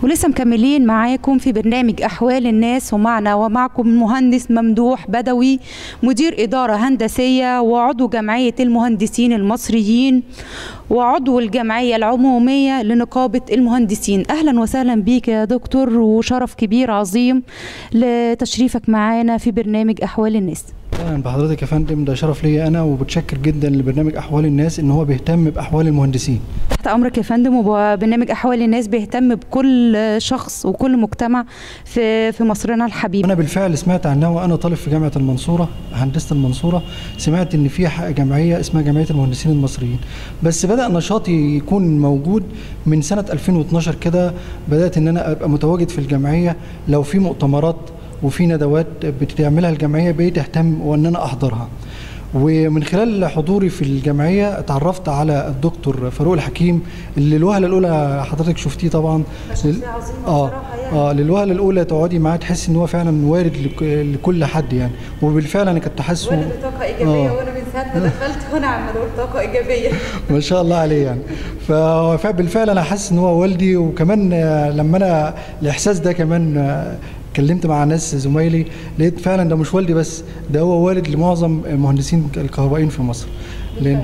ولسه مكملين معاكم في برنامج أحوال الناس، ومعنا ومعكم المهندس ممدوح بدوي، مدير إدارة هندسية وعضو جمعية المهندسين المصريين وعضو الجمعية العمومية لنقابة المهندسين. أهلا وسهلا بيك يا دكتور، وشرف كبير عظيم لتشريفك معانا في برنامج أحوال الناس. اهلا بحضرتك يا فندم، ده شرف ليا انا، وبتشكر جدا لبرنامج احوال الناس ان هو بيهتم باحوال المهندسين. تحت امرك يا فندم. وبرنامج احوال الناس بيهتم بكل شخص وكل مجتمع في مصرنا الحبيب. انا بالفعل سمعت عنها وانا طالب في جامعه المنصوره، هندسه المنصوره، سمعت ان في جمعيه اسمها جمعيه المهندسين المصريين، بس بدا نشاطي يكون موجود من سنه 2012 كده. بدات ان انا ابقى متواجد في الجمعيه، لو في مؤتمرات وفي ندوات بتعملها الجمعيه بقيت اهتم وان انا احضرها. ومن خلال حضوري في الجمعيه اتعرفت على الدكتور فاروق الحكيم، اللي الوهله الاولى حضرتك شفتيه طبعا. للوهله الاولى تقعدي معاه تحس ان هو فعلا وارد لكل حد يعني، وبالفعل انا كنت حاسه طاقه ايجابيه. وانا من ساعه ما دخلت وانا عمال اقول طاقه ايجابيه ما شاء الله عليه يعني. فبالفعل انا حاسس ان هو والدي، وكمان لما انا الاحساس ده كمان كلمت مع ناس زمايلي لقيت فعلا ده مش والدي بس، ده هو والد لمعظم المهندسين الكهربائيين في مصر. لان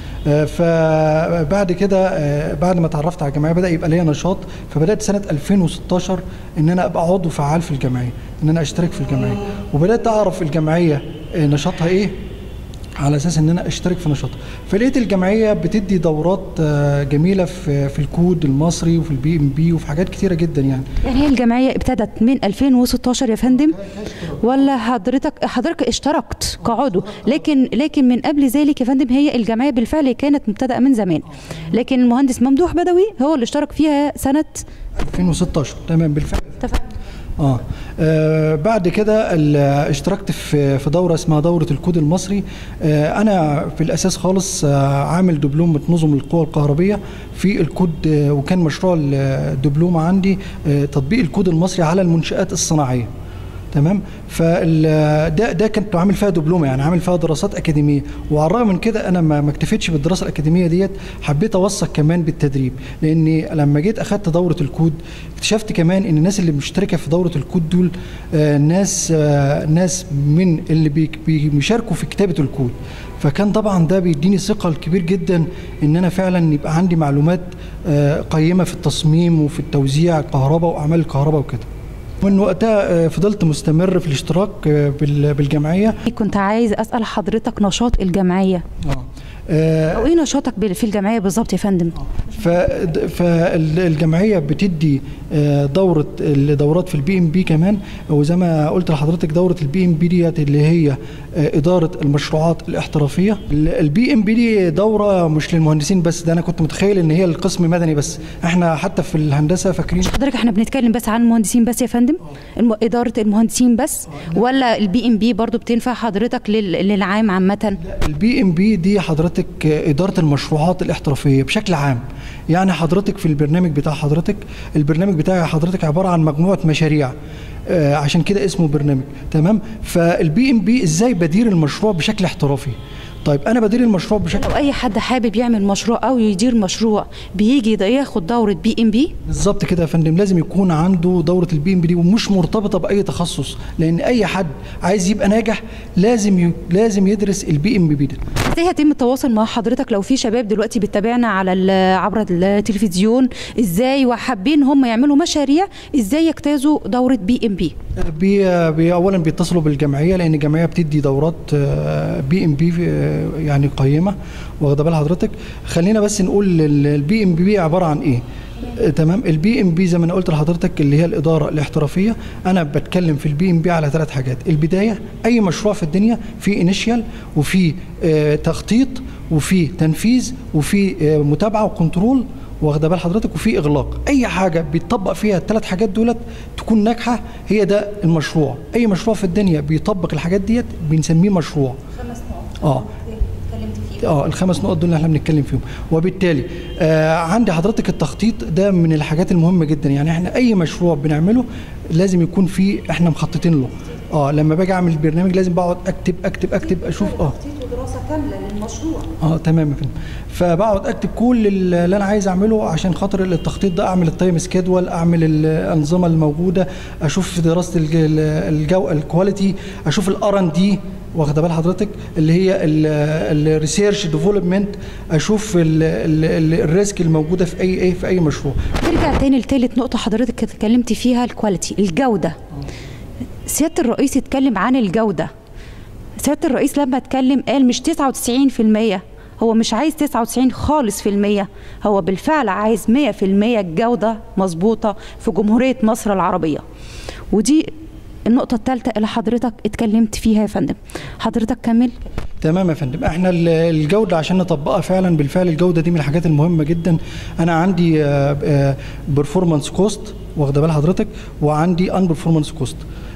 فبعد كده بعد ما اتعرفت على الجمعيه بدا يبقى ليا نشاط، فبدات سنه 2016 ان انا ابقى عضو فعال في الجمعيه، ان انا اشترك في الجمعيه، وبدات اعرف الجمعيه نشاطها ايه على اساس ان انا اشترك في نشاطها. فلقيت الجمعيه بتدي دورات جميله في الكود المصري وفي البي ام بي وفي حاجات كتيره جدا يعني. يعني هي الجمعيه ابتدت من 2016 يا فندم، ولا حضرتك اشتركت كعضو؟ لكن من قبل ذلك يا فندم هي الجمعيه بالفعل كانت مبتدأه من زمان، لكن المهندس ممدوح بدوي هو اللي اشترك فيها سنه 2016. تمام بالفعل. اتفقنا. بعد كده اشتركت في دوره اسمها دوره الكود المصري. انا في الاساس خالص عامل دبلوم نظم القوى الكهربيه في الكود، وكان مشروع الدبلوم عندي تطبيق الكود المصري على المنشآت الصناعيه. تمام. فده كنت عامل فيها دبلومه، يعني عامل فيها دراسات اكاديميه، وعلى الرغم من كده انا ما اكتفيتش بالدراسه الاكاديميه ديت، حبيت اوثق كمان بالتدريب، لاني لما جيت اخذت دوره الكود اكتشفت كمان ان الناس اللي مشتركه في دوره الكود دول ناس من اللي بيشاركوا في كتابه الكود. فكان طبعا ده بيديني ثقه كبير جدا ان انا فعلا يبقى عندي معلومات قيمه في التصميم وفي التوزيع الكهرباء واعمال الكهرباء وكده. من وقتها فضلت مستمر في الاشتراك بالجمعية. كنت عايز أسأل حضرتك نشاط الجمعية أو إيه نشاطك في الجمعية بالظبط يا فندم؟ فالجمعية بتدي دورات في البي ام بي كمان، وزي ما قلت لحضرتك دورة البي ام بي ديت اللي هي إدارة المشروعات الاحترافية. البي ام بي دي دورة مش للمهندسين بس، ده أنا كنت متخيل إن هي القسم مدني بس، احنا حتى في الهندسة فاكرين. حضرتك احنا بنتكلم بس عن المهندسين بس يا فندم؟ إدارة المهندسين بس، ولا البي ام بي برضو بتنفع حضرتك للعام عامة؟ البي ام بي دي حضرتك إدارة المشروعات الاحترافية بشكل عام. يعني حضرتك في البرنامج بتاع حضرتك، البرنامج بتاعي حضرتك عبارة عن مجموعة مشاريع، عشان كده اسمه برنامج. تمام. فالبي ام بي ازاي بدير المشروع بشكل احترافي. طيب انا بدير المشروع بشكل، لو اي حد حابب يعمل مشروع او يدير مشروع بيجي ياخد دوره بي ام بي؟ بالظبط كده يا فندم، لازم يكون عنده دوره البي ام بي دي، ومش مرتبطه باي تخصص، لان اي حد عايز يبقى ناجح لازم يدرس البي ام بي ده. ازاي هيتم التواصل مع حضرتك لو في شباب دلوقتي بتتابعنا عبر التلفزيون ازاي وحابين هم يعملوا مشاريع، ازاي يجتازوا دوره بي ام بي؟ اولا بيتصلوا بالجمعيه، لان الجمعيه بتدي دورات بي ام بي يعني قيمه، واخده بال حضرتك. خلينا بس نقول البي ام بي عباره عن ايه. تمام. البي ام بي زي ما انا قلت لحضرتك اللي هي الاداره الاحترافيه. انا بتكلم في البي ام بي على 3 حاجات. البدايه، اي مشروع في الدنيا في انيشيال وفي تخطيط وفي تنفيذ وفي متابعه وكنترول، واخده بال حضرتك، وفي اغلاق. اي حاجه بيطبق فيها ال3 حاجات دولت تكون ناجحه، هي ده المشروع. اي مشروع في الدنيا بيطبق الحاجات ديت بنسميه مشروع. 5 نقط ال5 نقط دول اللي احنا بنتكلم فيهم. وبالتالي عندي حضرتك التخطيط ده من الحاجات المهمه جدا. يعني احنا اي مشروع بنعمله لازم يكون فيه احنا مخططين له. لما باجي اعمل البرنامج لازم بقعد اكتب اشوف دراسه كامله للمشروع. تمام يا فندم. فبقعد اكتب كل اللي انا عايز اعمله عشان خاطر التخطيط ده، اعمل التايم سكيدول، اعمل الانظمه الموجوده، اشوف دراسه الكواليتي، اشوف الار ان دي، واخده بال حضرتك، اللي هي الريسيرش ديفلوبمنت، اشوف الريسك الموجوده في اي مشروع. نرجع تاني لثالث نقطه حضرتك اتكلمتي فيها، الكواليتي، الجوده. سياده الرئيس اتكلم عن الجوده. سياده الرئيس لما اتكلم قال مش 99%، هو مش عايز 99 خالص في المية، هو بالفعل عايز 100% الجوده مظبوطه في جمهوريه مصر العربيه. ودي النقطة الثالثة اللي حضرتك اتكلمت فيها يا فندم. حضرتك كمل. تمام يا فندم. احنا الجودة عشان نطبقها فعلا بالفعل، الجودة دي من الحاجات المهمة جدا. انا عندي بيرفورمانس كوست، واخده بال حضرتك، وعندي ان بيرفورمانس كوست.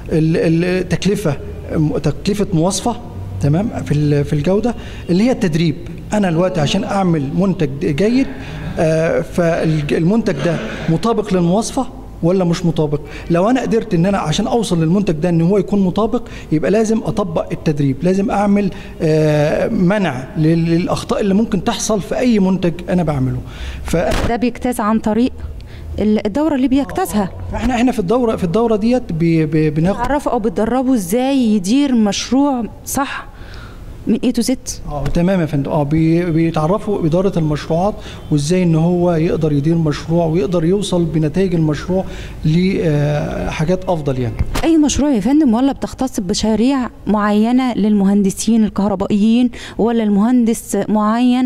تكلفة مواصفة، تمام، في الجودة، اللي هي التدريب. انا دلوقتي عشان اعمل منتج جيد، فالمنتج ده مطابق للمواصفة ولا مش مطابق. لو انا قدرت ان انا عشان اوصل للمنتج ده ان هو يكون مطابق، يبقى لازم اطبق التدريب، لازم اعمل منع للاخطاء اللي ممكن تحصل في اي منتج انا بعمله. ده بيجتاز عن طريق الدوره اللي بيجتازها. احنا في الدوره ديت بنعرفه او بتدربه ازاي يدير مشروع صح من A to Z. تمام يا فندم. بيتعرفوا إدارة المشروعات، وازاي ان هو يقدر يدير مشروع ويقدر يوصل بنتائج المشروع لحاجات افضل يعني. اي مشروع يا فندم، ولا بتختص بمشاريع معينة للمهندسين الكهربائيين، ولا المهندس معين،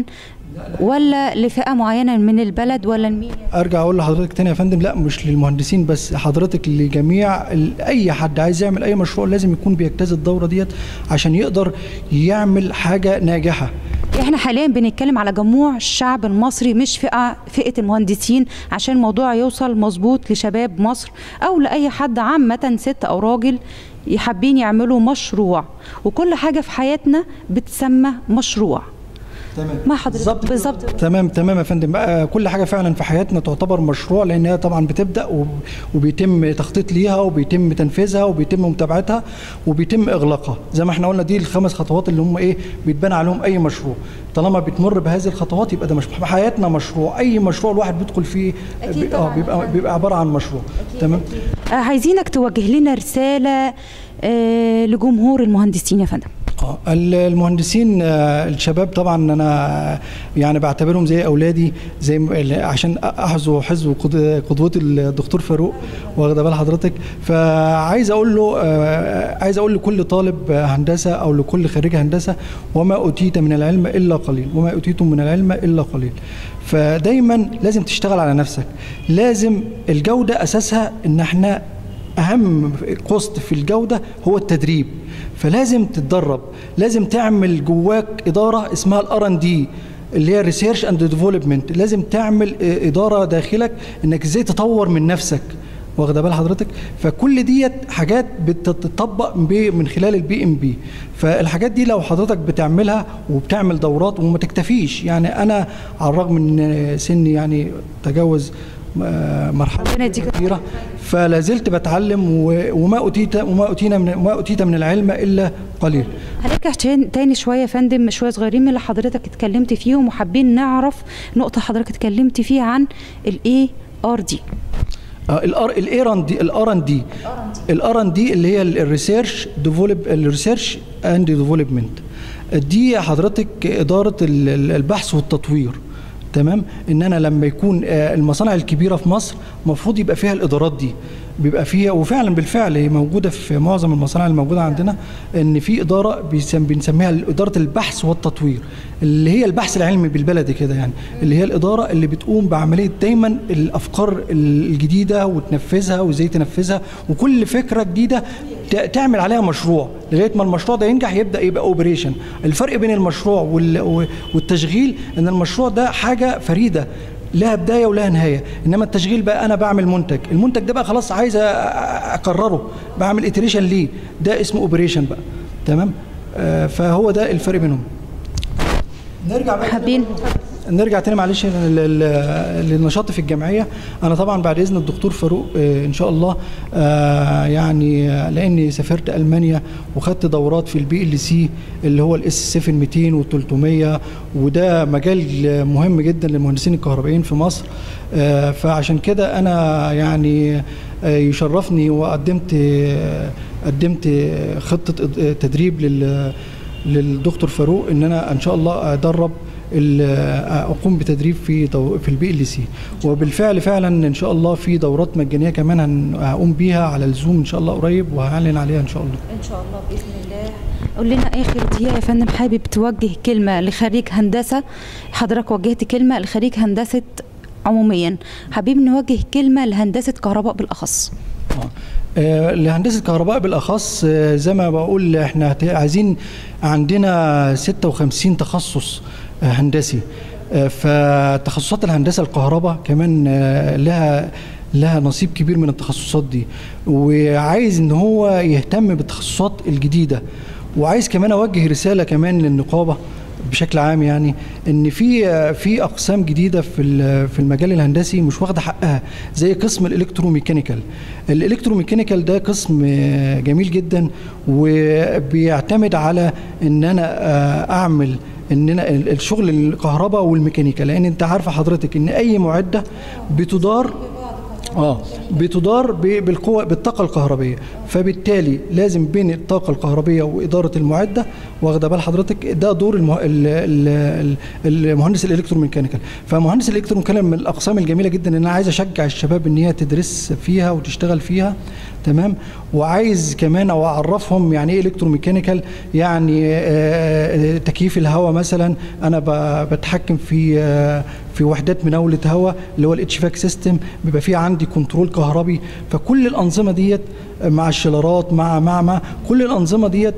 ولا لفئة معينة من البلد، ولا لمين؟ ارجع اقول لحضرتك تاني يا فندم، لا مش للمهندسين بس، حضرتك لجميع اي حد عايز يعمل اي مشروع لازم يكون بيجتاز الدورة ديت عشان يقدر يعمل حاجة ناجحة. احنا حاليا بنتكلم على جموع الشعب المصري، مش فئة المهندسين، عشان الموضوع يوصل مظبوط لشباب مصر او لاي حد عامة، ست او راجل، يحبين يعملوا مشروع. وكل حاجة في حياتنا بتسمى مشروع. تمام. ما حضرتك بالظبط. تمام يا فندم. كل حاجه فعلا في حياتنا تعتبر مشروع، لان هي طبعا بتبدا وبيتم تخطيط ليها، وبيتم تنفيذها، وبيتم متابعتها، وبيتم اغلاقها. زي ما احنا قلنا، دي ال5 خطوات اللي هم بيتبنى عليهم اي مشروع. طالما بتمر بهذه الخطوات يبقى ده مشروع. حياتنا مشروع، اي مشروع الواحد بيدخل فيه بيبقى عباره عن مشروع. تمام. عايزينك توجه لنا رساله لجمهور المهندسين يا فندم. المهندسين الشباب طبعا انا يعني بعتبرهم زي اولادي، زي عشان احذو حذو قدوتي الدكتور فاروق، واخده بال حضرتك. فعايز اقول لكل طالب هندسه او لكل خريج هندسه، وما اوتيت من العلم الا قليل، وما اوتيتم من العلم الا قليل. فدايما لازم تشتغل على نفسك. لازم الجوده اساسها ان احنا اهم كوست في الجوده هو التدريب. فلازم تتدرب، لازم تعمل جواك اداره اسمها الار ان دي، اللي هي ريسيرش اند ديفلوبمنت. لازم تعمل اداره داخلك انك ازاي تطور من نفسك، واخده بال حضرتك. فكل ديت حاجات بتطبق من خلال البي ام بي. فالحاجات دي لو حضرتك بتعملها وبتعمل دورات وما تكتفيش، يعني انا على الرغم من سني يعني تجاوز مرحله كبيره، فلا زلت بتعلم، وما اوتيت من العلم الا قليل. هنرجع تاني شويه يا فندم، شويه صغيرين من اللي حضرتك اتكلمت فيهم، وحابين نعرف نقطه حضرتك اتكلمت فيها عن الاي ار دي. الار ان دي اللي هي الريسيرش اند ديفلوبمنت. دي حضرتك اداره البحث والتطوير. تمام. ان انا لما يكون المصانع الكبيره في مصر المفروض يبقى فيها الادارات دي، بيبقى فيها، وفعلا بالفعل هي موجوده في معظم المصانع الموجوده عندنا، ان في اداره بنسميها اداره البحث والتطوير، اللي هي البحث العلمي بالبلدي كده يعني، اللي هي الاداره اللي بتقوم بعمليه دايما الافكار الجديده وتنفذها وازاي تنفذها، وكل فكره جديده تعمل عليها مشروع لغايه ما المشروع ده ينجح يبدا يبقى اوبريشن. الفرق بين المشروع والتشغيل ان المشروع ده حاجه فريده لها بدايه ولها نهايه، انما التشغيل بقى انا بعمل منتج، المنتج ده بقى خلاص عايز اكرره، بعمل اتريشن ليه، ده اسمه اوبريشن بقى. تمام. فهو ده الفرق بينهم. نرجع بقى نرجع تاني معلش للنشاط في الجمعيه. انا طبعا بعد اذن الدكتور فاروق ان شاء الله يعني لاني سافرت المانيا وخدت دورات في البي ال سي اللي هو الاس 7 200 وال 300، وده مجال مهم جدا للمهندسين الكهربائيين في مصر. فعشان كده انا يعني يشرفني وقدمت خطه تدريب للدكتور فاروق ان انا ان شاء الله ادرب اقوم بتدريب في البي ال سي، وبالفعل فعلا ان شاء الله في دورات مجانيه كمان هقوم بيها على الزوم ان شاء الله قريب، وهعلن عليها ان شاء الله. ان شاء الله باذن الله. قول لنا اخر دقيقه يا فندم، حابب توجه كلمه لخريج هندسه؟ حضرتك وجهت كلمه لخريج هندسه عموميا، حابين نوجه كلمه لهندسه كهرباء بالاخص. لهندسه كهرباء بالاخص زي ما بقول احنا عايزين، عندنا 56 تخصص هندسي، فتخصصات الهندسه الكهرباء كمان لها نصيب كبير من التخصصات دي، وعايز ان هو يهتم بالتخصصات الجديده. وعايز كمان اوجه رساله كمان للنقابه بشكل عام، يعني ان في اقسام جديده في المجال الهندسي مش واخده حقها، زي قسم الالكتروميكانيكال. الالكتروميكانيكال ده قسم جميل جدا، وبيعتمد على ان انا اعمل ان انا الشغل الكهرباء والميكانيكا، لان انت عارفه حضرتك ان اي معده بتدار بالقوه بالطاقه الكهربائيه، فبالتالي لازم بين الطاقه الكهربائيه واداره المعده، واخده بال حضرتك، ده دور المهندس الالكتروميكانيكال. فمهندس الالكتروميكانيكال من الاقسام الجميله جدا، ان انا عايز اشجع الشباب ان هي تدرس فيها وتشتغل فيها، تمام. وعايز كمان او اعرفهم يعني ايه الكتروميكانيكال، يعني تكييف الهواء مثلا، انا بتحكم في وحدات مناوله هواء اللي هو الاتش فاك سيستم، بيبقى فيه عندي كنترول كهربي. فكل الانظمه ديت مع الشلارات مع كل الانظمه ديت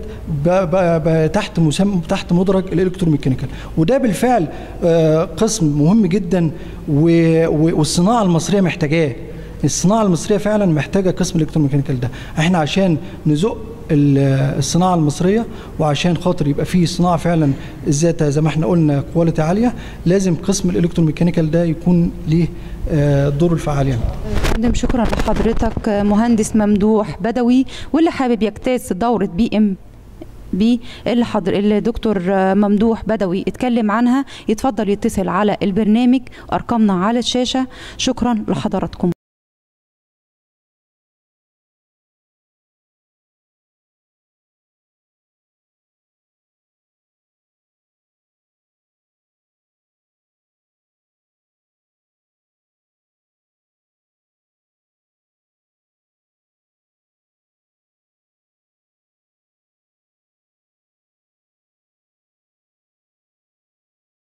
تحت مدرج الالكتروميكانيكال، وده بالفعل قسم مهم جدا، والصناعه المصريه محتاجاه. الصناعه المصريه فعلا محتاجه قسم الالكتروميكانيكال ده. احنا عشان نزق الصناعه المصريه، وعشان خاطر يبقى فيه صناعه فعلا ذاتها زي ما احنا قلنا كواليتي عاليه، لازم قسم الالكتروميكانيكال ده يكون ليه دور الفعال يعني. فندم شكرا لحضرتك مهندس ممدوح بدوي، واللي حابب يجتاز دوره بي اللي الدكتور ممدوح بدوي اتكلم عنها يتفضل يتصل على البرنامج، ارقامنا على الشاشه. شكرا لحضراتكم.